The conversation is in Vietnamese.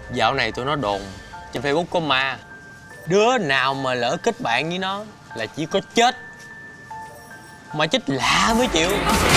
Dạo này tụi nó đồn trên Facebook có ma. Đứa nào mà lỡ kết bạn với nó là chỉ có chết. Mà chết lạ mới chịu.